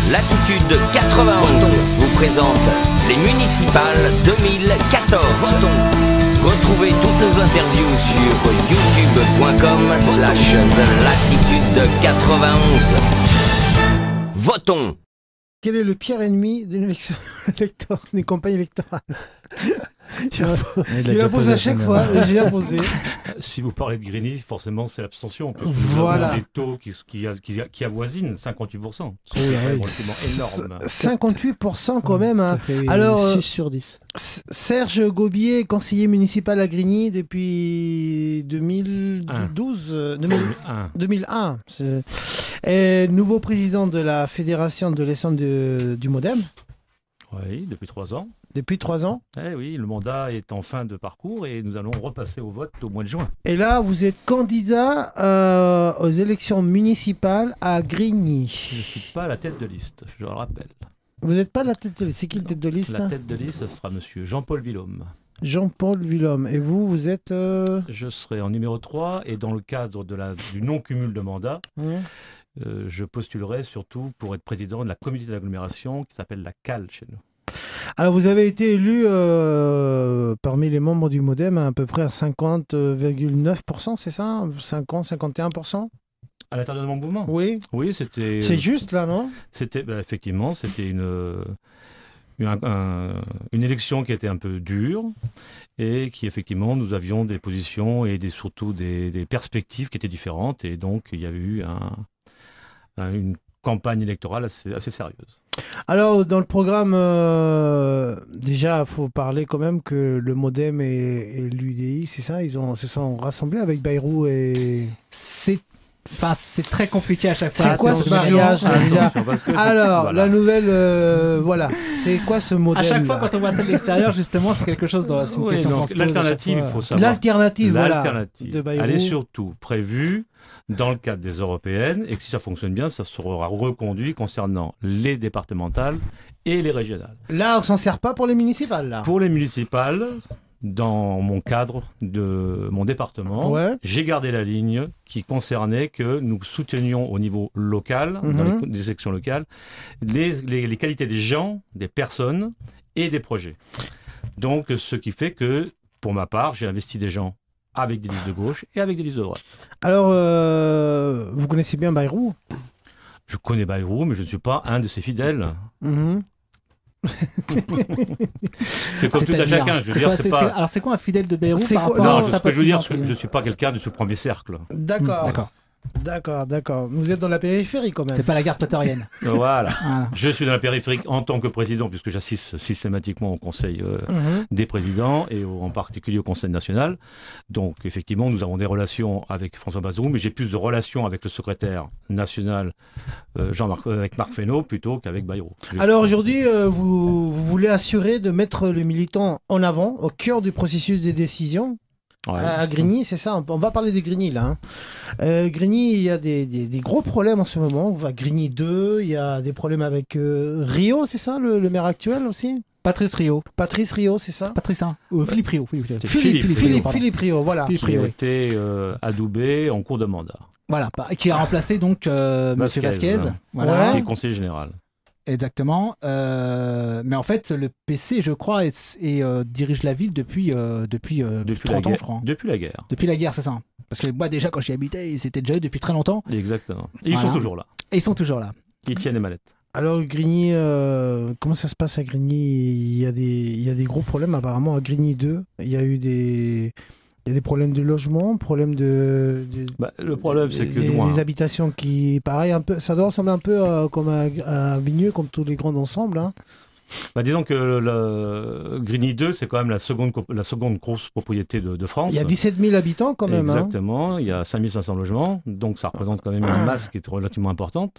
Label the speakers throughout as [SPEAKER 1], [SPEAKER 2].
[SPEAKER 1] Latitude 91 vous présente les municipales 2014. Votons. Retrouvez toutes nos interviews sur youtube.com/latitude 91. Votons.
[SPEAKER 2] Quel est le pire ennemi d'une campagne électorale? Il la pose à chaque fois, j'ai imposé.
[SPEAKER 3] Si vous parlez de Grigny, forcément c'est l'abstention. Parce que
[SPEAKER 2] voilà.
[SPEAKER 3] Nous avons des taux qui avoisinent 58%. C'est relativement énorme.
[SPEAKER 2] 58% quand même. Hein. Alors,
[SPEAKER 4] 6 sur 10.
[SPEAKER 2] Serge Gobier, conseiller municipal à Grigny depuis 2012, 2001. Et nouveau président de la fédération de l'essence du Modem.
[SPEAKER 3] Oui, depuis 3 ans.
[SPEAKER 2] Depuis 3 ans.
[SPEAKER 3] Eh oui, le mandat est en fin de parcours et nous allons repasser au vote au mois de juin.
[SPEAKER 2] Et là, vous êtes candidat aux élections municipales à Grigny.
[SPEAKER 3] Je ne suis pas à la tête de liste, je le rappelle.
[SPEAKER 2] Vous n'êtes pas la tête de liste. C'est qui le tête de liste?
[SPEAKER 3] La tête de liste, ce sera monsieur Jean-Paul Villaume.
[SPEAKER 2] Jean-Paul Villaume. Et vous êtes...
[SPEAKER 3] Je serai en numéro 3 et dans le cadre du non-cumul de mandat, je postulerai surtout pour être président de la communauté d'agglomération qui s'appelle la CAL chez nous.
[SPEAKER 2] Alors, vous avez été élu parmi les membres du Modem à peu près à 50,9%, c'est ça? 50, 51%?
[SPEAKER 3] À l'intérieur de mon mouvement?
[SPEAKER 2] Oui.
[SPEAKER 3] Oui, c'était...
[SPEAKER 2] C'est juste là, non?
[SPEAKER 3] C'était, effectivement, c'était une élection qui était un peu dure et qui, effectivement, nous avions des positions et surtout des perspectives qui étaient différentes. Et donc, il y a eu une campagne électorale assez sérieuse.
[SPEAKER 2] Alors, dans le programme, déjà, il faut parler quand même que le Modem et l'UDI, c'est ça, ils se sont rassemblés avec Bayrou et...
[SPEAKER 4] C'est très compliqué à chaque fois.
[SPEAKER 2] C'est quoi ce mariage Alors, voilà. La nouvelle, voilà, c'est quoi ce Modem?
[SPEAKER 4] À chaque fois, quand on voit ça de l'extérieur, justement, c'est quelque chose dans une question.
[SPEAKER 3] L'alternative, il faut savoir.
[SPEAKER 2] L'alternative, voilà, de Bayrou.
[SPEAKER 3] Elle est surtout prévue dans le cadre des européennes et que si ça fonctionne bien, ça sera reconduit concernant les départementales et les régionales.
[SPEAKER 2] Là, on s'en sert pas pour les municipales, là.
[SPEAKER 3] Pour les municipales, dans mon cadre de mon département, j'ai gardé la ligne qui concernait que nous soutenions au niveau local, dans les sections locales, les qualités des gens, des personnes et des projets. Donc, ce qui fait que, pour ma part, j'ai investi des gens avec des listes de gauche et avec des listes de droite.
[SPEAKER 2] Alors, vous connaissez bien Bayrou?
[SPEAKER 3] Je connais Bayrou, mais je ne suis pas un de ses fidèles. C'est comme tout à chacun. Je veux dire, c'est pas...
[SPEAKER 4] Alors, c'est quoi un fidèle de Bayrou par rapport
[SPEAKER 3] Non, ce que je veux dire, je ne suis pas quelqu'un de ce premier cercle.
[SPEAKER 2] D'accord. D'accord. Vous êtes dans la périphérie quand même.
[SPEAKER 4] C'est pas la gare prétorienne.
[SPEAKER 3] Voilà. Je suis dans la périphérie en tant que président, puisque j'assiste systématiquement au conseil des présidents et en particulier au conseil national. Donc effectivement, nous avons des relations avec François Bazoum, mais j'ai plus de relations avec le secrétaire national avec Marc Fesneau plutôt qu'avec Bayrou.
[SPEAKER 2] Alors aujourd'hui, vous voulez assurer de mettre le militant en avant, au cœur du processus des décisions. À Grigny, c'est ça. On va parler de Grigny là. Grigny, il y a des gros problèmes en ce moment. On va Grigny 2, il y a des problèmes avec Rio, c'est ça, le maire actuel aussi?
[SPEAKER 4] Patrice Rio,
[SPEAKER 2] c'est ça?
[SPEAKER 4] Patrice, Philippe Rio.
[SPEAKER 2] Philippe Rio, voilà.
[SPEAKER 3] Qui a été adoubé en cours de mandat.
[SPEAKER 4] Voilà, qui a remplacé donc Monsieur Vasquez,
[SPEAKER 3] voilà. Qui est conseiller général.
[SPEAKER 4] Exactement. Mais en fait, le PC, je crois, dirige la ville depuis 30 ans, je crois.
[SPEAKER 3] Depuis la guerre.
[SPEAKER 4] Depuis la guerre, c'est ça. Parce que moi, déjà, quand j'y habitais, c'était déjà depuis très longtemps.
[SPEAKER 3] Exactement. Et ils sont toujours là.
[SPEAKER 4] Et ils sont toujours là.
[SPEAKER 3] Ils tiennent les mallettes.
[SPEAKER 2] Alors, Grigny, comment ça se passe à Grigny? Il y a des gros problèmes, apparemment, à Grigny 2. Il y a eu des problèmes de logement, problèmes
[SPEAKER 3] le problème, c'est que
[SPEAKER 2] des habitations qui, pareil, un peu, ça doit ressembler un peu comme à Vigneux, comme tous les grands ensembles. Hein.
[SPEAKER 3] Disons que le Grigny 2, c'est quand même la seconde grosse propriété de France.
[SPEAKER 2] Il y a 17 000 habitants quand même.
[SPEAKER 3] Exactement, il y a 5 500 logements, donc ça représente quand même une masse qui est relativement importante.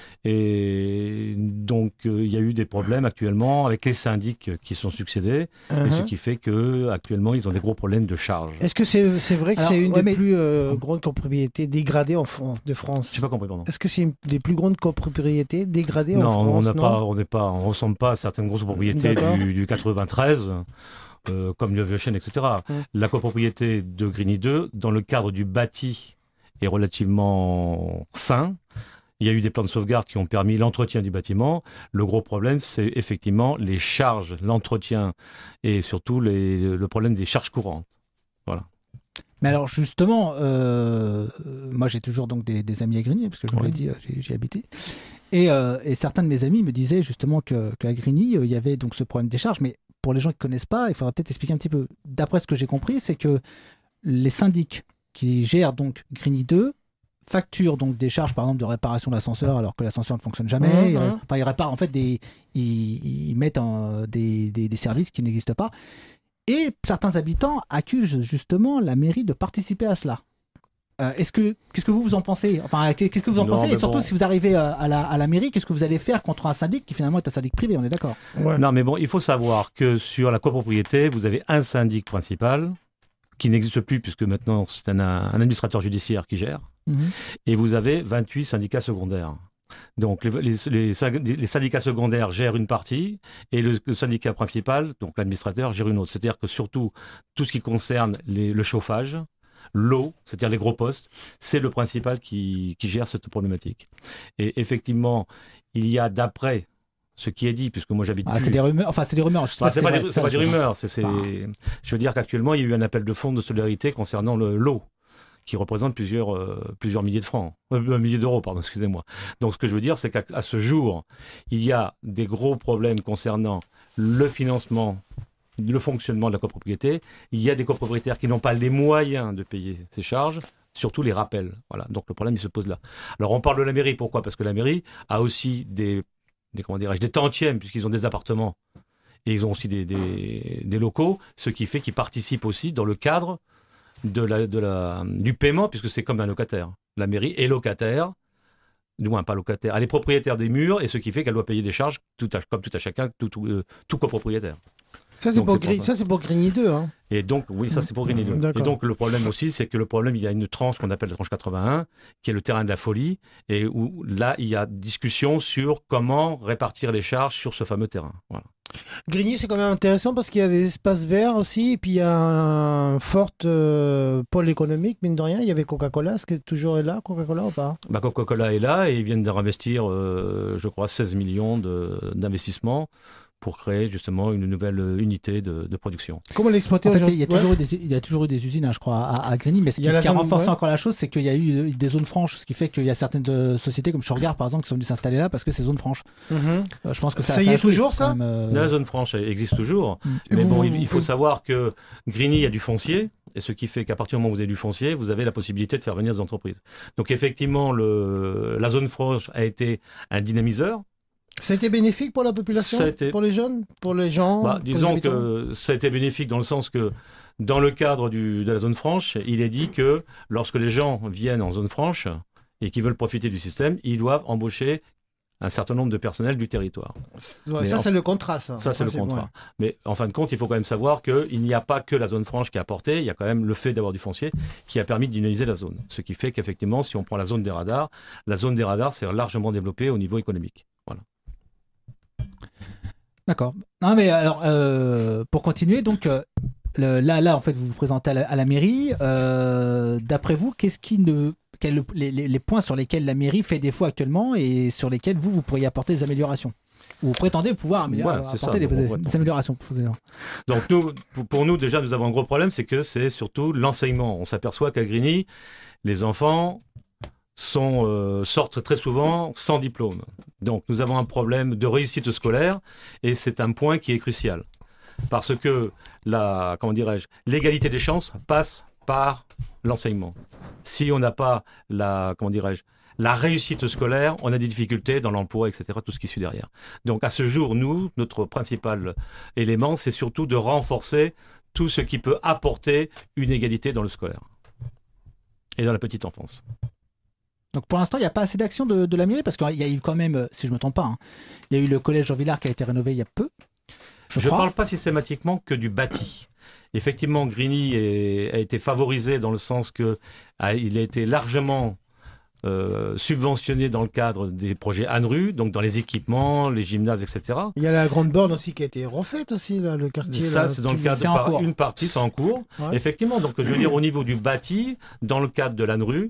[SPEAKER 3] Et donc, il y a eu des problèmes actuellement avec les syndics qui sont succédés, et ce qui fait qu'actuellement, ils ont des gros problèmes de charges.
[SPEAKER 2] Est-ce que c'est vrai que c'est une des plus grandes copropriétés dégradées de France?
[SPEAKER 3] Je n'ai pas compris, pardon.
[SPEAKER 2] Est-ce que c'est une des plus grandes copropriétés dégradées en France?
[SPEAKER 3] Non, on ne ressemble pas à certaines grosses propriétés du 93. Comme le Vieux-Chêne, etc. La copropriété de Grigny 2, dans le cadre du bâti, est relativement sain. Il y a eu des plans de sauvegarde qui ont permis l'entretien du bâtiment. Le gros problème, c'est effectivement les charges, l'entretien et surtout le problème des charges courantes. Voilà.
[SPEAKER 4] Mais alors justement, moi j'ai toujours donc des amis à Grigny, parce que je vous l'ai dit, j'y habité. Et certains de mes amis me disaient justement qu'à Grigny, il y avait donc ce problème des charges. Mais pour les gens qui ne connaissent pas, il faudra peut-être expliquer un petit peu. D'après ce que j'ai compris, c'est que les syndics qui gèrent donc Grigny 2 facturent donc des charges, par exemple, de réparation de l'ascenseur, alors que l'ascenseur ne fonctionne jamais. Ils réparent en fait ils mettent des services qui n'existent pas. Et certains habitants accusent justement la mairie de participer à cela. Qu'est-ce que vous en pensez? Enfin, qu'est-ce que vous en pensez? Et surtout, si vous arrivez à la mairie, qu'est-ce que vous allez faire contre un syndic qui finalement est un syndic privé? On est d'accord?
[SPEAKER 3] Non, mais bon, il faut savoir que sur la copropriété, vous avez un syndic principal qui n'existe plus puisque maintenant c'est un administrateur judiciaire qui gère. Et vous avez 28 syndicats secondaires. Donc les syndicats secondaires gèrent une partie et le syndicat principal, donc l'administrateur, gère une autre. C'est-à-dire que surtout tout ce qui concerne le chauffage, l'eau, c'est-à-dire les gros postes, c'est le principal qui gère cette problématique. Et effectivement, il y a d'après ce qui est dit, puisque moi j'habite plus...
[SPEAKER 4] C'est des rumeurs, c'est des rumeurs.
[SPEAKER 3] C'est pas des rumeurs. Je veux dire qu'actuellement, il y a eu un appel de fonds de solidarité concernant l'eau, qui représente plusieurs milliers de francs, milliers d'euros, pardon, excusez-moi. Donc ce que je veux dire, c'est qu'à ce jour, il y a des gros problèmes concernant le financement, le fonctionnement de la copropriété. Il y a des copropriétaires qui n'ont pas les moyens de payer ces charges, surtout les rappels. Voilà. Donc le problème, il se pose là. Alors on parle de la mairie, pourquoi? Parce que la mairie a aussi des tantièmes, puisqu'ils ont des appartements, et ils ont aussi des locaux, ce qui fait qu'ils participent aussi dans le cadre du paiement, puisque c'est comme un locataire. La mairie est locataire, du moins pas locataire, elle est propriétaire des murs, et ce qui fait qu'elle doit payer des charges comme tout à chacun, tout copropriétaire.
[SPEAKER 2] Ça c'est pour Grigny 2. Hein.
[SPEAKER 3] Et donc, oui, ça c'est pour Grigny 2. Et donc le problème aussi, c'est que il y a une tranche qu'on appelle la tranche 81, qui est le terrain de la folie, et où là, il y a discussion sur comment répartir les charges sur ce fameux terrain. Voilà.
[SPEAKER 2] Grigny, c'est quand même intéressant parce qu'il y a des espaces verts aussi, et puis il y a un fort pôle économique, mine de rien. Il y avait Coca-Cola, est-ce que toujours est là, Coca-Cola ou pas?
[SPEAKER 3] Coca-Cola est là, et ils viennent de réinvestir, je crois, 16 millions d'investissements pour créer justement une nouvelle unité de production.
[SPEAKER 2] Comment l'exploiter aujourd'hui?
[SPEAKER 4] Il y a toujours eu des usines, je crois, à Grigny, mais ce qui a renforcé encore la chose, c'est qu'il y a eu des zones franches, ce qui fait qu'il y a certaines sociétés comme Shurgard, par exemple, qui sont venues s'installer là parce que c'est zone franche. Je pense que ça
[SPEAKER 2] y est toujours, ça?
[SPEAKER 3] La zone franche existe toujours, mais bon, il faut savoir que Grigny a du foncier, et ce qui fait qu'à partir du moment où vous avez du foncier, vous avez la possibilité de faire venir des entreprises. Donc effectivement, la zone franche a été un dynamiseur.
[SPEAKER 2] Ça a été bénéfique pour la population, pour les jeunes, pour les gens?
[SPEAKER 3] Disons que ça a été bénéfique dans le sens que, dans le cadre de la zone franche, il est dit que lorsque les gens viennent en zone franche et qui veulent profiter du système, ils doivent embaucher un certain nombre de personnels du territoire.
[SPEAKER 2] C'est le contrat, ça.
[SPEAKER 3] Ça, c'est le contrat. Ouais. Mais en fin de compte, il faut quand même savoir qu'il n'y a pas que la zone franche qui a apporté, il y a quand même le fait d'avoir du foncier qui a permis de dynamiser la zone. Ce qui fait qu'effectivement, si on prend la zone des radars s'est largement développée au niveau économique. Voilà.
[SPEAKER 4] D'accord. Non, mais alors, pour continuer, donc, là, en fait, vous vous présentez à la mairie. D'après vous, les points sur lesquels la mairie fait défaut actuellement et sur lesquels vous pourriez apporter des améliorations? Vous prétendez pouvoir apporter des améliorations.
[SPEAKER 3] Donc, pour nous, déjà, nous avons un gros problème, c'est que c'est surtout l'enseignement. On s'aperçoit qu'à Grigny, les enfants sortent très souvent sans diplôme. Donc nous avons un problème de réussite scolaire et c'est un point qui est crucial. Parce que l'égalité des chances passe par l'enseignement. Si on n'a pas la réussite scolaire, on a des difficultés dans l'emploi, etc., tout ce qui suit derrière. Donc à ce jour, notre principal élément, c'est surtout de renforcer tout ce qui peut apporter une égalité dans le scolaire et dans la petite enfance.
[SPEAKER 4] Donc pour l'instant, il n'y a pas assez d'action de la mairie, parce qu'il y a eu quand même, si je ne me trompe pas, il y a eu le collège Jean Villard qui a été rénové il y a peu. Je
[SPEAKER 3] ne parle pas systématiquement que du bâti. Effectivement, Grigny a été favorisé dans le sens qu'il a été largement subventionné dans le cadre des projets ANRU, donc dans les équipements, les gymnases, etc.
[SPEAKER 2] Il y a la Grande Borne aussi qui a été refaite aussi, là, le quartier.
[SPEAKER 3] Ça, c'est dans le cadre une partie, c'est en cours. Ouais. Effectivement, donc je veux dire, au niveau du bâti, dans le cadre de l'ANRU,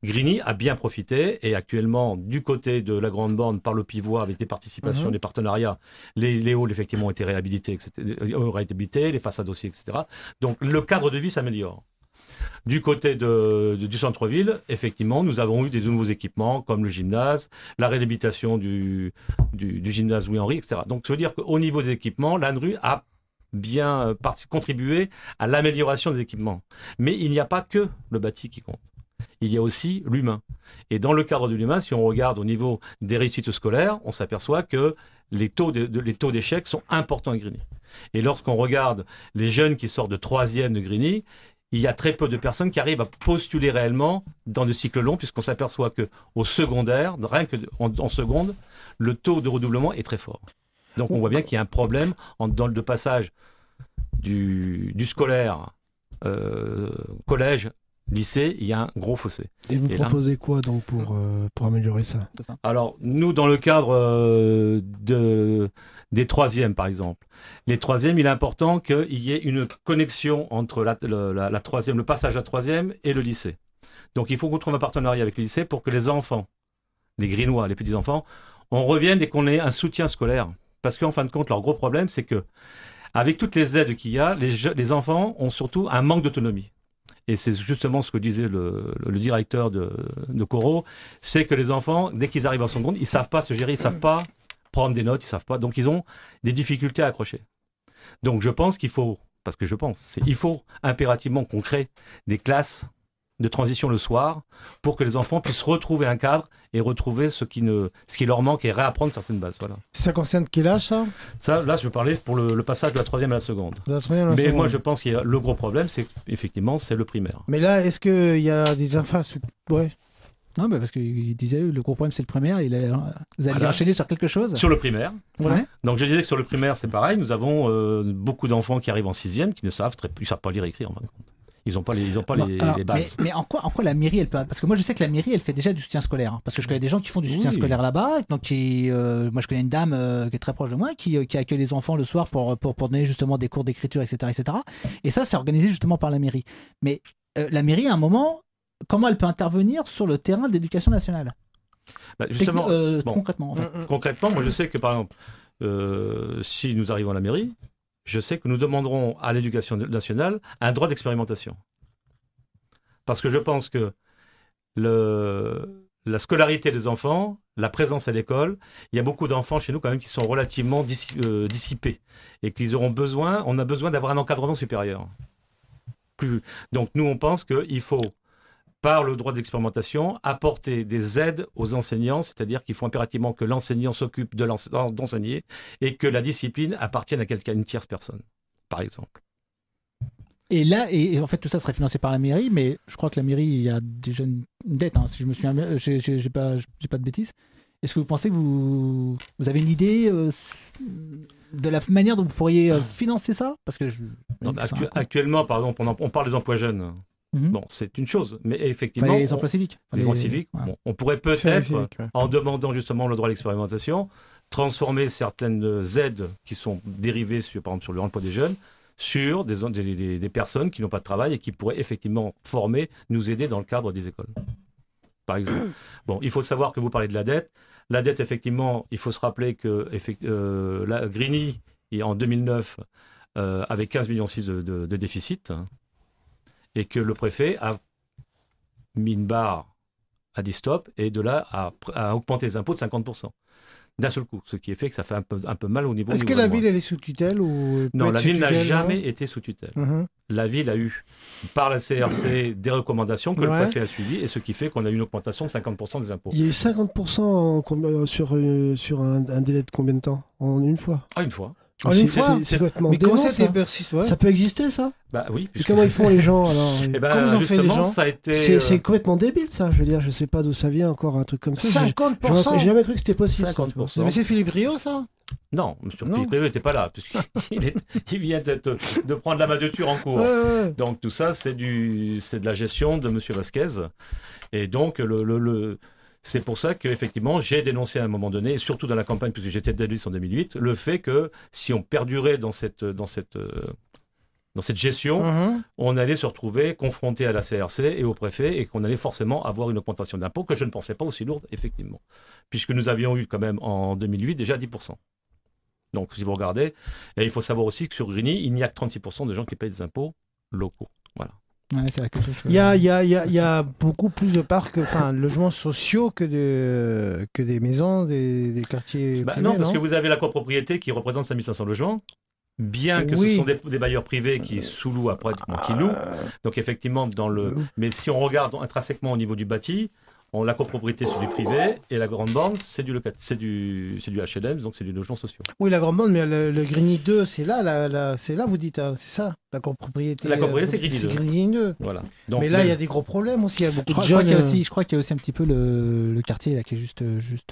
[SPEAKER 3] Grigny a bien profité et actuellement, du côté de la Grande Borne, par le pivot, avec des participations, des partenariats, les halls effectivement ont été réhabilités, les façades aussi, etc. Donc le cadre de vie s'améliore. Du côté du centre-ville, effectivement, nous avons eu des nouveaux équipements comme le gymnase, la réhabilitation du gymnase Louis-Henri, etc. Donc je veux dire qu'au niveau des équipements, l'ANRU a bien contribué à l'amélioration des équipements. Mais il n'y a pas que le bâti qui compte. Il y a aussi l'humain. Et dans le cadre de l'humain, si on regarde au niveau des réussites scolaires, on s'aperçoit que les taux d'échec sont importants à Grigny. Et lorsqu'on regarde les jeunes qui sortent de 3e de Grigny, il y a très peu de personnes qui arrivent à postuler réellement dans le cycle long, puisqu'on s'aperçoit qu'au secondaire, rien qu'en seconde, le taux de redoublement est très fort. Donc on voit bien qu'il y a un problème dans le passage du scolaire collège, lycée, il y a un gros fossé.
[SPEAKER 5] Et vous proposez quoi donc pour améliorer ça?
[SPEAKER 3] Alors nous, dans le cadre des 3e par exemple, les 3e, il est important qu'il y ait une connexion entre la 3e, le passage à 3e et le lycée. Donc il faut qu'on trouve un partenariat avec le lycée pour que les enfants, les Grignois, les petits-enfants, on revienne et qu'on ait un soutien scolaire. Parce qu'en fin de compte, leur gros problème, c'est que avec toutes les aides qu'il y a, les enfants ont surtout un manque d'autonomie. Et c'est justement ce que disait le directeur de Corot, c'est que les enfants, dès qu'ils arrivent en seconde, ils ne savent pas se gérer, ils ne savent pas prendre des notes, ils ne savent pas. Donc ils ont des difficultés à accrocher. Donc je pense qu'il faut, il faut impérativement qu'on crée des classes de transition le soir pour que les enfants puissent retrouver un cadre et retrouver ce qui leur manque et réapprendre certaines bases. Voilà.
[SPEAKER 2] Ça concerne quel âge, ça?
[SPEAKER 3] Là, je parlais pour le passage de la 3e à la seconde. Mais moi, je pense qu'il y a le gros problème, c'est effectivement, c'est le primaire.
[SPEAKER 2] Mais là, est-ce qu'il y a des enfants... Ouais.
[SPEAKER 4] Non, mais parce qu'il disait le gros problème, c'est le primaire. Vous allez enchaîner sur quelque chose?
[SPEAKER 3] Sur le primaire.
[SPEAKER 4] Ouais.
[SPEAKER 3] Donc, je disais que sur le primaire, c'est pareil. Nous avons beaucoup d'enfants qui arrivent en 6e qui ne savent pas lire et écrire, en fin de compte. Ils n'ont pas les bases.
[SPEAKER 4] Mais en quoi la mairie, elle peut... Parce que moi, je sais que la mairie, elle fait déjà du soutien scolaire. Hein, parce que je connais des gens qui font du soutien scolaire là-bas. Donc, moi, je connais une dame qui est très proche de moi, qui accueille les enfants le soir pour donner justement des cours d'écriture, etc., etc. Et ça, c'est organisé justement par la mairie. Mais la mairie, à un moment, comment elle peut intervenir sur le terrain de l'éducation nationale?
[SPEAKER 3] Justement,
[SPEAKER 4] concrètement, en fait.
[SPEAKER 3] Concrètement, moi, je sais que, par exemple, si nous arrivons à la mairie, je sais que nous demanderons à l'éducation nationale un droit d'expérimentation. Parce que je pense que la scolarité des enfants, la présence à l'école, il y a beaucoup d'enfants chez nous quand même qui sont relativement dissipés et on a besoin d'avoir un encadrement supérieur. Donc nous, on pense qu'il faut, par le droit d'expérimentation, apporter des aides aux enseignants, c'est-à-dire qu'il faut impérativement que l'enseignant s'occupe d'enseigner et que la discipline appartienne à une tierce personne, par exemple.
[SPEAKER 4] Et là, en fait, tout ça serait financé par la mairie, mais je crois que la mairie, il y a déjà une dette, hein, si je me souviens bien, j'ai pas de bêtises. Est-ce que vous pensez que vous avez une idée de la manière dont vous pourriez financer ça? Parce que
[SPEAKER 3] actuellement, par exemple, on parle des emplois jeunes. Bon, c'est une chose, mais effectivement...
[SPEAKER 4] les emplois civiques.
[SPEAKER 3] Les emplois civiques, on pourrait peut-être, en demandant justement le droit à l'expérimentation, transformer certaines aides qui sont dérivées, par exemple, sur l'emploi des jeunes, sur des personnes qui n'ont pas de travail et qui pourraient effectivement nous aider dans le cadre des écoles, par exemple. Bon, il faut savoir que vous parlez de la dette. La dette, effectivement, il faut se rappeler que la Grigny, en 2009, avait 15,6 millions de déficit, et que le préfet a mis une barre, a dit stop, et de là a augmenté les impôts de 50%. D'un seul coup, ce qui fait que ça fait un peu mal au niveau...
[SPEAKER 2] Est-ce que la ville, elle est sous tutelle ou...
[SPEAKER 3] Non, la ville n'a jamais été sous tutelle. La ville a eu, par la CRC, des recommandations que le préfet a suivies, et ce qui fait qu'on a eu une augmentation de 50% des impôts.
[SPEAKER 5] Il y a eu 50% sur un délai de combien de temps? En une fois?
[SPEAKER 3] Une fois.
[SPEAKER 5] C'est complètement dément, ça peut exister, ça?
[SPEAKER 3] Bah oui.
[SPEAKER 5] Et comment ils font les gens alors?
[SPEAKER 3] Comment ils ont fait les gens? Ça a été...
[SPEAKER 5] C'est complètement débile, ça. Je veux dire, je sais pas d'où ça vient encore un truc comme ça.
[SPEAKER 2] 50%.
[SPEAKER 5] J'ai jamais cru que c'était possible.
[SPEAKER 3] 50%.
[SPEAKER 2] C'est Monsieur Philippe Rio, ça?
[SPEAKER 3] Non, Monsieur Philippe Rio n'était pas là, puisqu'il vient de prendre la mandature en cours. Donc tout ça, c'est de la gestion de Monsieur Vasquez. Et donc c'est pour ça qu'effectivement, j'ai dénoncé à un moment donné, et surtout dans la campagne, puisque j'étais tête de liste en 2008, le fait que si on perdurait dans cette dans cette gestion, on allait se retrouver confronté à la CRC et au préfet et qu'on allait forcément avoir une augmentation d'impôts que je ne pensais pas aussi lourde, effectivement. Puisque nous avions eu quand même en 2008 déjà 10%. Donc, si vous regardez, et il faut savoir aussi que sur Grigny, il n'y a que 36% de gens qui payent des impôts locaux. Voilà.
[SPEAKER 4] Ouais, c'est quelque chose.
[SPEAKER 2] Il y a beaucoup plus de parcs, logements sociaux que des maisons, des quartiers privés,
[SPEAKER 3] non, parce que vous avez la copropriété qui représente 5500 logements, bien que ce sont des bailleurs privés qui sous-louent après, qui louent. Donc effectivement, mais si on regarde intrinsèquement au niveau du bâti, la copropriété c'est du privé et la grande borne c'est du HLM, donc c'est du logement social.
[SPEAKER 2] Oui, la grande borne, mais le Grigny 2, c'est là, vous dites, hein, c'est ça, la copropriété.
[SPEAKER 3] La copropriété c'est Grigny 2. Voilà. Donc,
[SPEAKER 2] mais là, il y a des gros problèmes aussi. Il y a beaucoup de jeunes.
[SPEAKER 4] Je crois qu'il y a aussi un petit peu le quartier là qui est juste.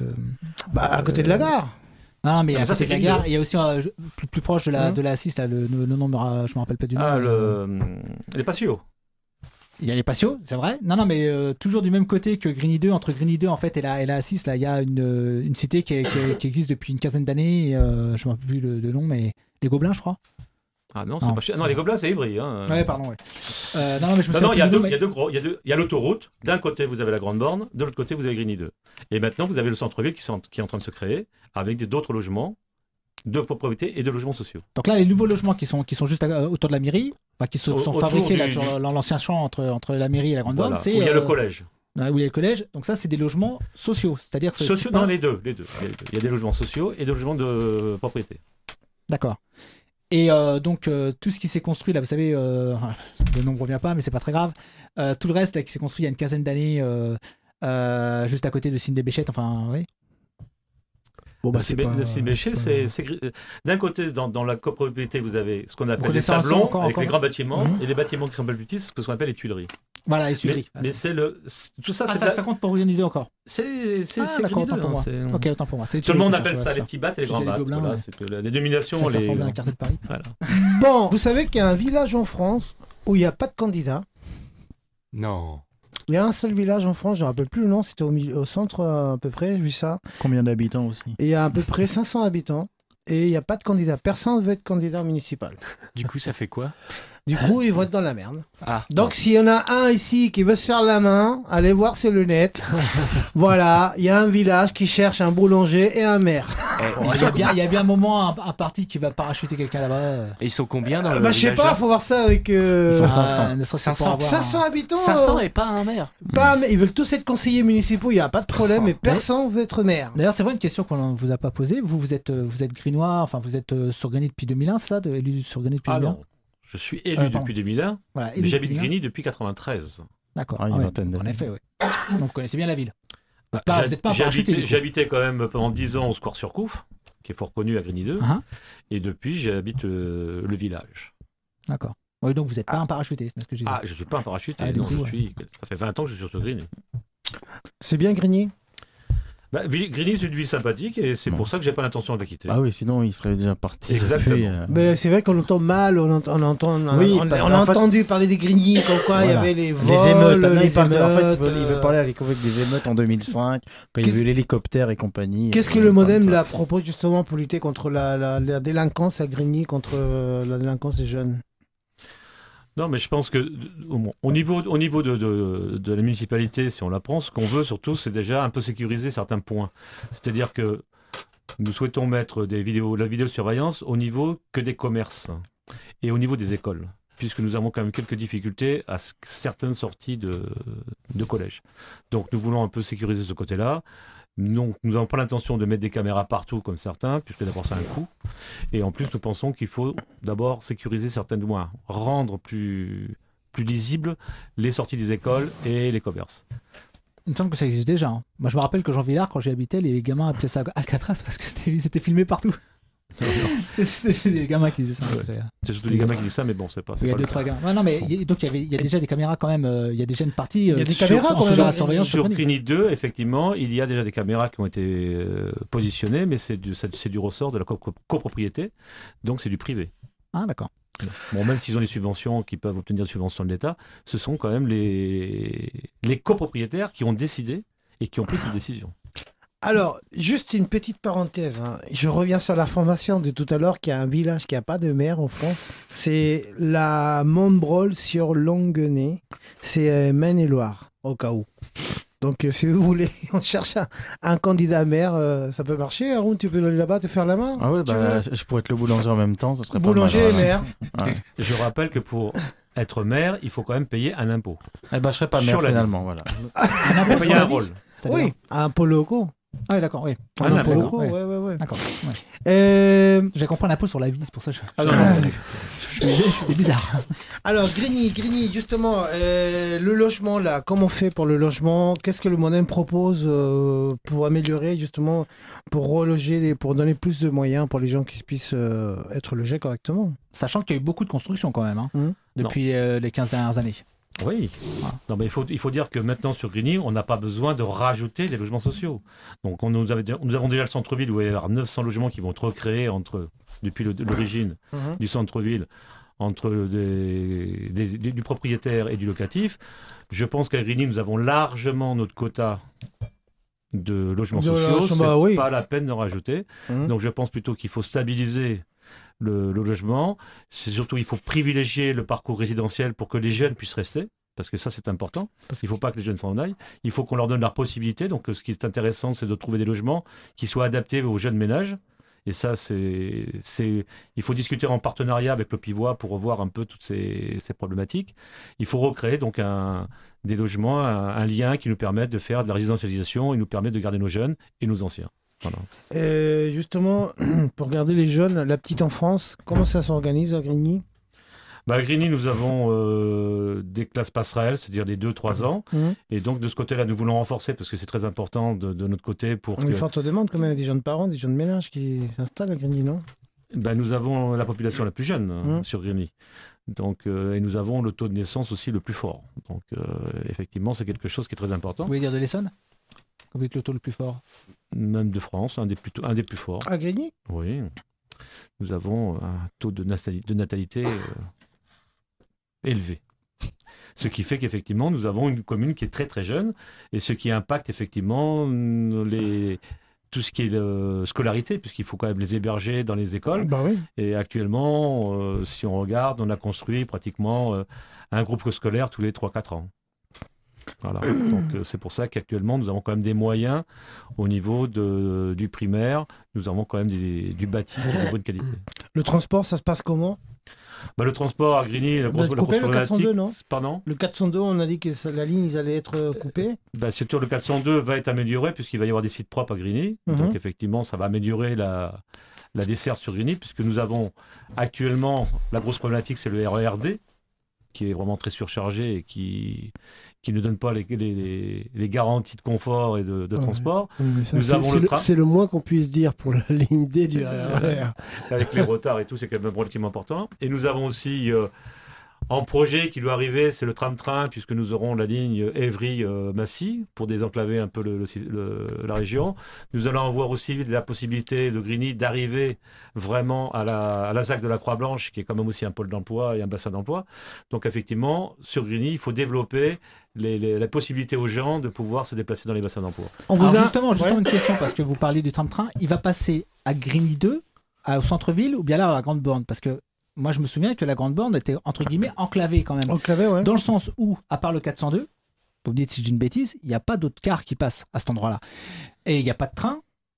[SPEAKER 2] À côté de la gare.
[SPEAKER 4] Non, mais à côté de la gare, il y a aussi plus proche de la 6, là, le nom, je me rappelle pas du nom.
[SPEAKER 3] Les Patios.
[SPEAKER 4] Il y a les patios, c'est vrai. Non, mais toujours du même côté que Grigny 2. Entre Grigny 2 en fait et la A6, là, il y a une cité qui existe depuis une quinzaine d'années. Je ne me rappelle plus le nom, mais les Gobelins, je crois.
[SPEAKER 3] Ah non, c'est pas cher. Non, les Gobelins, c'est Ivry. Hein.
[SPEAKER 4] Ouais, pardon. Ouais. Non, mais je me
[SPEAKER 3] il y a deux gros. Il y a l'autoroute. D'un côté, vous avez la Grande Borne. De l'autre côté, vous avez Grigny 2. Et maintenant, vous avez le centre-ville qui est en train de se créer avec d'autres logements de propriété et de logements sociaux.
[SPEAKER 4] Donc là, les nouveaux logements qui sont juste autour de la mairie, qui sont fabriqués là, sur l'ancien champ entre la mairie et la Grande Borne, c'est
[SPEAKER 3] où il y a le collège.
[SPEAKER 4] Où il y a le collège. Donc ça, c'est des logements sociaux, c'est-à-dire
[SPEAKER 3] sociaux. Non, les deux. Il y a des logements sociaux et des logements de propriété.
[SPEAKER 4] D'accord. Et donc tout ce qui s'est construit là, vous savez, le nom ne revient pas, mais c'est pas très grave. Tout le reste là qui s'est construit il y a une quinzaine d'années, juste à côté de Cine-des-Béchettes, enfin, oui.
[SPEAKER 3] Bon, Cine-des-Béchettes, c'est d'un côté dans la copropriété, vous avez ce qu'on appelle les sablons avec les grands bâtiments et les bâtiments qui sont plus petits, ce qu'on appelle les Tuileries.
[SPEAKER 4] Voilà, les Tuileries.
[SPEAKER 3] Mais tout ça,
[SPEAKER 4] ça compte pour une idée encore.
[SPEAKER 3] C'est
[SPEAKER 4] d'accord, autant pour moi. Ok, autant pour moi.
[SPEAKER 3] Tout le monde appelle ça les petits battes et les grands battes. Voilà, les dominations.
[SPEAKER 4] Ça ressemble à un quartier de Paris.
[SPEAKER 3] Voilà.
[SPEAKER 2] Bon, vous savez qu'il y a un village en France où il n'y a pas de candidat.
[SPEAKER 6] Non.
[SPEAKER 2] Il y a un seul village en France, je ne me rappelle plus le nom, c'était au centre à peu près, j'ai vu ça.
[SPEAKER 7] Combien d'habitants aussi?
[SPEAKER 2] Et il y a à peu près 500 habitants et il n'y a pas de candidat. Personne ne veut être candidat municipal.
[SPEAKER 6] Du coup, ça fait quoi?
[SPEAKER 2] Du coup, ils vont être dans la merde.
[SPEAKER 6] Ah,
[SPEAKER 2] donc, s'il y en a un ici qui veut se faire la main, allez voir ses lunettes. Voilà, il y a un village qui cherche un boulanger et un maire.
[SPEAKER 4] Il y a bien un moment, un parti qui va parachuter quelqu'un là-bas.
[SPEAKER 6] Et ils sont combien dans le
[SPEAKER 2] village? Je sais pas, il faut voir ça avec...
[SPEAKER 7] Ils sont 500.
[SPEAKER 2] 500 habitants.
[SPEAKER 6] 500 et pas un maire.
[SPEAKER 2] Ils veulent tous être conseillers municipaux, il n'y a pas de problème, mais personne ne veut être maire.
[SPEAKER 4] D'ailleurs, c'est vrai une question qu'on ne vous a pas posée. Vous êtes grinois, enfin vous êtes sur Grigny depuis 2001, c'est ça, élu sur Grigny depuis 2001?
[SPEAKER 3] Non. Je suis élu depuis 2001,
[SPEAKER 4] voilà,
[SPEAKER 3] mais j'habite Grigny depuis 93.
[SPEAKER 4] D'accord.
[SPEAKER 7] Une vingtaine d'années.
[SPEAKER 4] En effet, oui. Donc vous connaissez bien la ville.
[SPEAKER 3] J'habitais quand même pendant 10 ans au Square sur Couf, qui est fort connu à Grigny 2, et depuis j'habite le village.
[SPEAKER 4] D'accord. Oui, donc vous n'êtes pas un parachuté, c'est ce que j'ai dit.
[SPEAKER 3] Ah, je ne suis pas un parachuté, ça fait 20 ans que je suis sur Grigny.
[SPEAKER 2] C'est bien Grigny?
[SPEAKER 3] Grigny, c'est une ville sympathique et c'est pour ça que j'ai pas l'intention de la quitter.
[SPEAKER 7] Ah oui, sinon il serait déjà parti.
[SPEAKER 3] Exactement.
[SPEAKER 2] Mais c'est vrai qu'on entend mal, on a entendu parler des Grigny, comme quoi il y avait les vols, les émeutes.
[SPEAKER 7] En fait, il veut parler avec des émeutes en 2005, quand il y a eu l'hélicoptère et compagnie.
[SPEAKER 2] Qu'est-ce que le Modem là propose justement pour lutter contre la délinquance à Grigny, contre la délinquance des jeunes?
[SPEAKER 3] Non, mais je pense que au niveau de la municipalité, si on la prend, ce qu'on veut surtout, c'est déjà un peu sécuriser certains points. C'est-à-dire que nous souhaitons mettre la vidéosurveillance au niveau que des commerces et au niveau des écoles, puisque nous avons quand même quelques difficultés à certaines sorties de collège. Donc nous voulons un peu sécuriser ce côté-là. Donc, nous n'avons pas l'intention de mettre des caméras partout comme certains, puisque d'abord ça a un coût. Et en plus, nous pensons qu'il faut d'abord sécuriser certaines voies, rendre plus lisibles les sorties des écoles et les commerces.
[SPEAKER 4] Il me semble que ça existe déjà. Hein. Moi, je me rappelle que Jean Villard, quand j'y habitais, les gamins appelaient ça Alcatraz parce que c'était filmé partout. C'est les gamins qui disaient ça.
[SPEAKER 3] Ouais. C'est surtout les gamins qui disent ça, mais bon, c'est pas.
[SPEAKER 4] Il y a 2-3 gamins. Ouais, non, mais donc il y a déjà des caméras quand même. Il y a déjà une partie.
[SPEAKER 2] Il y a des caméras quand même.
[SPEAKER 4] La surveillance
[SPEAKER 3] sur Grigny 2, effectivement, il y a déjà des caméras qui ont été positionnées, mais c'est du ressort de la copropriété, donc c'est du privé.
[SPEAKER 4] Ah, d'accord.
[SPEAKER 3] Bon, même s'ils ont des subventions, qui peuvent obtenir des subventions de l'État, ce sont quand même les copropriétaires qui ont décidé et qui ont pris cette décision.
[SPEAKER 2] Alors, juste une petite parenthèse. Je reviens sur l'information de tout à l'heure qu'il y a un village qui n'a pas de mer en France. C'est la Montbrol sur Longuenay. C'est Maine-et-Loire, au cas où. Donc, si vous voulez, on cherche un candidat maire, ça peut marcher. Haroun, tu peux aller là-bas te faire la main?
[SPEAKER 7] Ah ouais, je pourrais être le boulanger en même temps, ça serait
[SPEAKER 2] boulanger
[SPEAKER 7] pas mal.
[SPEAKER 2] et maire.
[SPEAKER 7] Ouais.
[SPEAKER 3] Je rappelle que pour être maire, il faut quand même payer un impôt.
[SPEAKER 7] Eh ben, je serais pas maire finalement, voilà.
[SPEAKER 3] Il faut payer un rôle.
[SPEAKER 2] Oui, un impôt locaux.
[SPEAKER 4] Ah oui, d'accord, oui.
[SPEAKER 2] Un impôt
[SPEAKER 4] d'accord,
[SPEAKER 2] locaux,
[SPEAKER 4] ouais.
[SPEAKER 2] ouais.
[SPEAKER 4] D'accord. Ouais. J'ai compris l'impôt sur la vie, c'est pour ça que je me disais, c'était bizarre.
[SPEAKER 2] Alors, Grigny, justement, le logement, là, comment on fait pour le logement? Qu'est-ce que le Modem propose pour améliorer, justement, pour reloger, pour donner plus de moyens pour les gens qui puissent être logés correctement?
[SPEAKER 4] Sachant qu'il y a eu beaucoup de construction quand même, depuis les 15 dernières années.
[SPEAKER 3] Oui, non, mais il faut dire que maintenant sur Grigny, on n'a pas besoin de rajouter des logements sociaux. Donc nous avons déjà le centre-ville où il va y avoir 900 logements qui vont être recréés depuis l'origine du centre-ville, entre du propriétaire et du locatif. Je pense qu'à Grigny, nous avons largement notre quota de logements sociaux. C'est pas la peine de rajouter. Donc je pense plutôt qu'il faut stabiliser le logement. C'est surtout, il faut privilégier le parcours résidentiel pour que les jeunes puissent rester, parce que ça, c'est important. Parce qu'il ne faut pas que les jeunes s'en aillent. Il faut qu'on leur donne la possibilité. Donc, ce qui est intéressant, c'est de trouver des logements qui soient adaptés aux jeunes ménages. Et ça, il faut discuter en partenariat avec le Pivois pour revoir un peu toutes ces problématiques. Il faut recréer donc des logements, un lien qui nous permette de faire de la résidentialisation et nous permet de garder nos jeunes et nos anciens. Voilà.
[SPEAKER 2] Justement, pour garder les jeunes, la petite enfance, comment ça s'organise à Grigny?
[SPEAKER 3] À Grigny, nous avons des classes passerelles, c'est-à-dire des 2-3 ans. Et donc, de ce côté-là, nous voulons renforcer, parce que c'est très important de notre côté.
[SPEAKER 2] Une forte demande quand même des jeunes parents, des jeunes ménages qui s'installent à Grigny, non?
[SPEAKER 3] Nous avons la population la plus jeune sur Grigny. Donc, et nous avons le taux de naissance aussi le plus fort. Donc, effectivement, c'est quelque chose qui est très important.
[SPEAKER 4] Vous voulez dire de l'Essonne? Vous êtes le taux le plus fort?
[SPEAKER 3] Même de France, un des plus forts.
[SPEAKER 2] À Grigny?
[SPEAKER 3] Oui. Nous avons un taux de natalité élevé. Ce qui fait qu'effectivement, nous avons une commune qui est très très jeune, et ce qui impacte effectivement tout ce qui est scolarité, puisqu'il faut quand même les héberger dans les écoles.
[SPEAKER 2] Oui.
[SPEAKER 3] Et actuellement, si on regarde, on a construit pratiquement un groupe scolaire tous les 3-4 ans. Voilà. Donc c'est pour ça qu'actuellement nous avons quand même des moyens au niveau du primaire. Nous avons quand même du bâti de bonne qualité. Le
[SPEAKER 2] transport, ça se passe comment?
[SPEAKER 3] Le transport à Grigny, la grosse
[SPEAKER 2] problématique. Le 402, non?
[SPEAKER 3] Pardon?
[SPEAKER 2] Le 402, on a dit que la ligne, ils allaient être coupés.
[SPEAKER 3] Surtout le 402 va être amélioré puisqu'il va y avoir des sites propres à Grigny. Donc effectivement, ça va améliorer la desserte sur Grigny, puisque nous avons actuellement la grosse problématique, c'est le RERD, qui est vraiment très surchargé et qui ne donne pas les garanties de confort et de transport.
[SPEAKER 5] C'est le moins qu'on puisse dire pour la ligne D du RER.
[SPEAKER 3] Avec les retards et tout, c'est quand même relativement important. Et nous avons aussi en projet qui doit arriver, c'est le tram-train, puisque nous aurons la ligne Évry-Massy pour désenclaver un peu la région. Nous allons avoir aussi la possibilité de Grigny d'arriver vraiment à la ZAC de la Croix-Blanche, qui est quand même aussi un pôle d'emploi et un bassin d'emploi. Donc effectivement, sur Grigny, il faut développer la possibilité aux gens de pouvoir se déplacer dans les bassins d'emploi.
[SPEAKER 4] Justement, une question, parce que vous parlez du tram-train. Il va passer à Grigny 2, au centre-ville, ou bien là à la Grande Borne? Parce que moi, je me souviens que la Grande Borne était, entre guillemets, enclavée quand même.
[SPEAKER 2] Enclavée, ouais.
[SPEAKER 4] Dans le sens où, à part le 402, vous me dites si je dis une bêtise, il n'y a pas d'autres cars qui passent à cet endroit-là. Et il n'y a pas de train.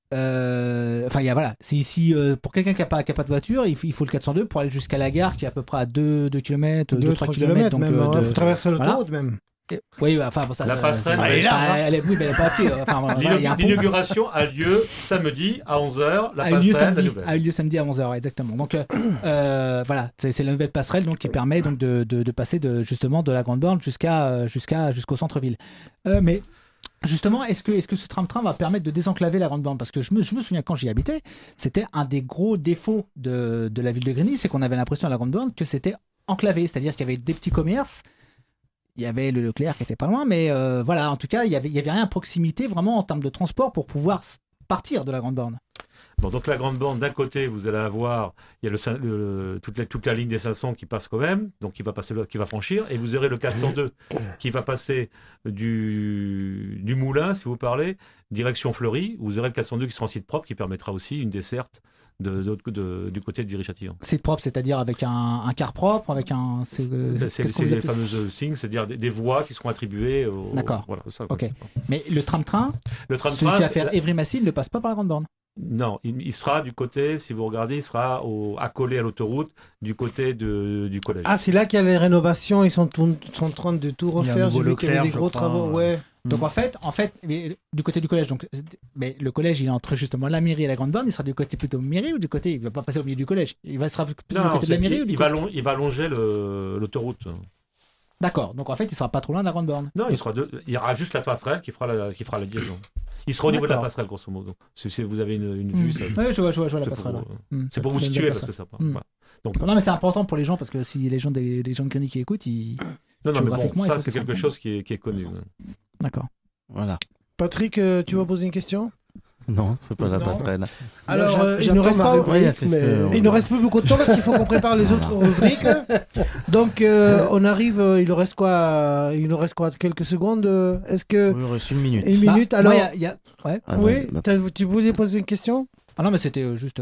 [SPEAKER 4] C'est ici, pour quelqu'un qui n'a pas de voiture, il faut le 402 pour aller jusqu'à la gare qui est à peu près à 2 km, 2-3 km.
[SPEAKER 2] Donc, il faut traverser l'autoroute même.
[SPEAKER 4] Oui, enfin, bon, ça,
[SPEAKER 3] la passerelle,
[SPEAKER 4] elle est pas à pied.
[SPEAKER 3] L'inauguration a lieu samedi à 11h. La passerelle
[SPEAKER 4] a eu lieu samedi à 11h, exactement. Donc, voilà, c'est la nouvelle passerelle donc, qui permet donc, de passer justement de la Grande Borne jusqu'au centre-ville. Mais justement, est-ce que ce tram-train va permettre de désenclaver la Grande Borne? Parce que je me souviens quand j'y habitais, c'était un des gros défauts de la ville de Grigny, c'est qu'on avait l'impression à la Grande Borne que c'était enclavé, c'est-à-dire qu'il y avait des petits commerces. Il y avait le Leclerc qui était pas loin, mais voilà, en tout cas, il y avait rien à proximité vraiment en termes de transport pour pouvoir partir de la grande borne.
[SPEAKER 3] Bon, donc la grande borne, d'un côté, vous allez avoir, il y a toute la ligne des 500 qui passe quand même, donc qui va franchir, et vous aurez le 402 qui va passer du Moulin, si vous parlez, direction Fleury. Vous aurez le 402 qui sera en site propre, qui permettra aussi une desserte du côté de Viry-Châtillon.
[SPEAKER 4] Site propre, c'est-à-dire avec un car propre, avec un...
[SPEAKER 3] C'est les fameuses signes, c'est-à-dire des voies qui seront attribuées au...
[SPEAKER 4] D'accord.
[SPEAKER 3] Voilà, ça,
[SPEAKER 4] ok. Mais le tram-train, celui qui va faire Évry-Massy, ne passe pas par la grande borne.
[SPEAKER 3] Non, il sera du côté, si vous regardez, il sera accolé à l'autoroute du côté du collège.
[SPEAKER 2] Ah, c'est là qu'il y a les rénovations, ils sont en train de tout refaire, j'ai vu qu'il y avait des gros travaux, ouais.
[SPEAKER 4] Donc en fait, du côté du collège, mais le collège il est entre justement la mairie et la grande borne, il sera du côté plutôt mairie ou du côté, il va pas passer au milieu du collège, sera plutôt du côté de la mairie ou du côté...
[SPEAKER 3] Il va longer l'autoroute.
[SPEAKER 4] D'accord, donc en fait il sera pas trop loin de la grande borne.
[SPEAKER 3] Non, il y aura juste la passerelle qui fera la liaison. Il sera au niveau de la passerelle grosso modo. Si vous avez une vue, ça...
[SPEAKER 4] Oui, je vois la passerelle.
[SPEAKER 3] C'est pour vous situer parce que ça. Voilà.
[SPEAKER 4] Donc... Non mais c'est important pour les gens parce que si les gens de Grigny qui écoutent,
[SPEAKER 3] Non, mais bon, ça c'est quelque chose qui est connu.
[SPEAKER 4] D'accord.
[SPEAKER 7] Voilà.
[SPEAKER 2] Patrick, tu vas poser une question ?
[SPEAKER 7] Non, c'est pas la passerelle.
[SPEAKER 2] Alors, il ne reste pas il ne reste plus beaucoup de temps parce qu'il faut qu'on prépare les autres rubriques. Donc, on arrive. Il nous reste quoi ? Quelques secondes. Est-ce que
[SPEAKER 7] il reste une minute.
[SPEAKER 2] Une minute. Alors,
[SPEAKER 4] ouais.
[SPEAKER 2] Oui. Tu voulais poser une question ?
[SPEAKER 4] Ah non, mais c'était juste.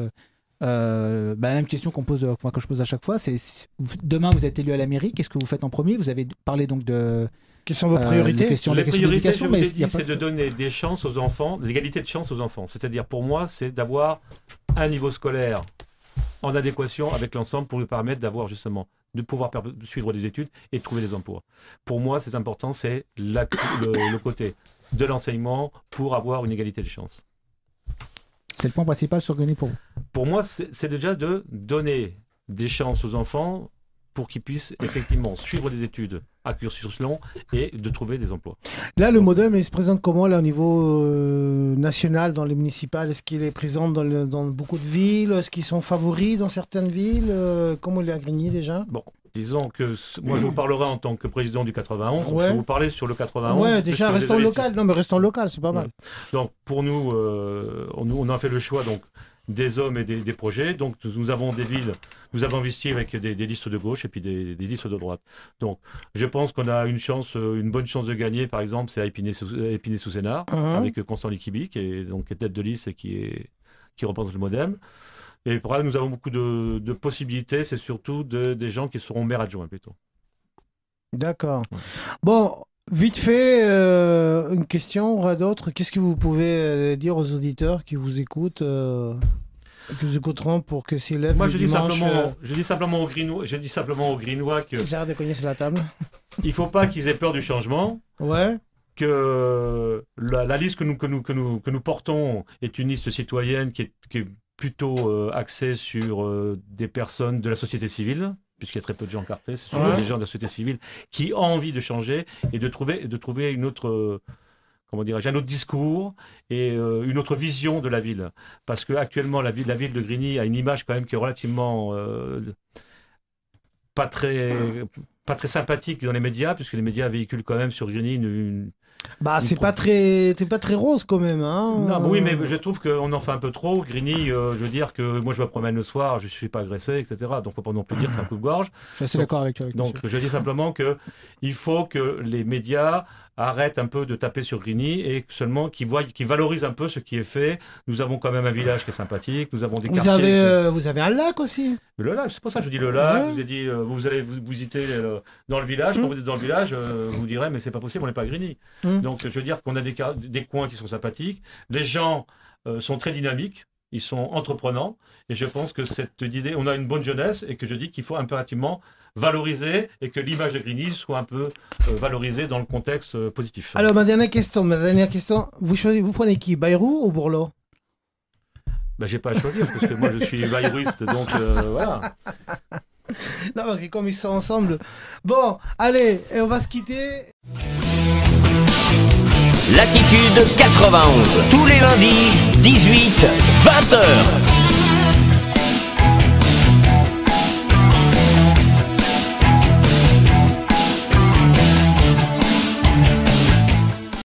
[SPEAKER 4] La même question que je pose à chaque fois, c'est demain vous êtes élu à la mairie, qu'est-ce que vous faites en premier ? Vous avez parlé donc de...
[SPEAKER 2] Quelles sont vos priorités ?
[SPEAKER 3] Les priorités, je vous l'ai dit, c'est de donner des chances aux enfants, l'égalité de chances aux enfants. C'est-à-dire pour moi, c'est d'avoir un niveau scolaire en adéquation avec l'ensemble pour lui permettre d'avoir justement, de pouvoir suivre des études et de trouver des emplois. Pour moi, c'est important, c'est le côté de l'enseignement pour avoir une égalité de chances.
[SPEAKER 4] C'est le point principal sur Grigny pour vous ?
[SPEAKER 3] Pour moi, c'est déjà de donner des chances aux enfants pour qu'ils puissent effectivement suivre des études à cursus long et de trouver des emplois.
[SPEAKER 2] Là, le modem, il se présente comment là, au niveau national dans les municipales ? Est-ce qu'il est présent dans beaucoup de villes ? Est-ce qu'ils sont favoris dans certaines villes ? Comment il est à Grigny déjà ?
[SPEAKER 3] Bon, disons que moi je vous parlerai en tant que président du 91. Ouais. Je vais vous parler sur le 91.
[SPEAKER 2] Ouais, déjà restons local. Non, mais restons local, c'est pas mal.
[SPEAKER 3] Donc pour nous, on a fait le choix donc des hommes et des projets. Donc nous avons des villes, nous avons investi avec des listes de gauche et puis des listes de droite. Donc je pense qu'on a une bonne chance de gagner. Par exemple, c'est à Épinay-sous-Sénart avec Constant Likibi qui est donc tête de liste et qui représente le modem. Et pour là, nous avons beaucoup de possibilités. C'est surtout des gens qui seront maires adjoints plutôt.
[SPEAKER 2] D'accord. Ouais. Bon. Vite fait, une question, aura d'autres. Qu'est-ce que vous pouvez dire aux auditeurs qui vous écoutent, qui vous écouteront pour que s'ils lèvent le dimanche...
[SPEAKER 3] Je dis simplement aux Grignois que...
[SPEAKER 2] J'arrête de cogner sur la table.
[SPEAKER 3] Il ne faut pas qu'ils aient peur du changement.
[SPEAKER 2] Ouais.
[SPEAKER 3] Que la liste que nous portons est une liste citoyenne qui est plutôt axée sur des personnes de la société civile, puisqu'il y a très peu de gens cartés, c'est surtout des gens de la société civile qui ont envie de changer et de trouver une autre, un autre discours et une autre vision de la ville. Parce qu'actuellement, la ville de Grigny a une image quand même qui est relativement pas très sympathique dans les médias, puisque les médias véhiculent quand même sur Grigny
[SPEAKER 2] c'est pas très rose quand même, hein.
[SPEAKER 3] Non, oui, mais je trouve qu'on en fait un peu trop. Grigny, je veux dire que moi je me promène le soir, je suis pas agressé, etc. Donc faut pas non plus dire que c'est un coupe-gorge.
[SPEAKER 4] Je suis assez d'accord avec toi.
[SPEAKER 3] Donc je dis simplement que il faut que les médias arrêtent un peu de taper sur Grigny et seulement qu'ils valorisent un peu ce qui est fait. Nous avons quand même un village qui est sympathique, nous avons des quartiers.
[SPEAKER 2] Vous avez un lac aussi.
[SPEAKER 3] Le lac, c'est pour ça que je dis le lac. Je vous ai dit, vous allez vous visiter dans le village. Quand vous êtes dans le village, vous direz mais c'est pas possible, on n'est pas à Grigny. Donc je veux dire qu'on a des coins qui sont sympathiques. Les gens sont très dynamiques. Ils sont entreprenants et je pense que cette idée, on a une bonne jeunesse et que je dis qu'il faut impérativement valoriser et que l'image de Grigny soit un peu valorisée dans le contexte positif.
[SPEAKER 2] Alors ma dernière question, vous prenez qui, Bayrou ou Bourlot?
[SPEAKER 3] J'ai pas à choisir parce que moi je suis bayrouiste donc voilà.
[SPEAKER 2] Non parce que comme ils sont ensemble. Bon, allez, et on va se quitter.
[SPEAKER 1] Latitude 91, tous les lundis, 18, 20h.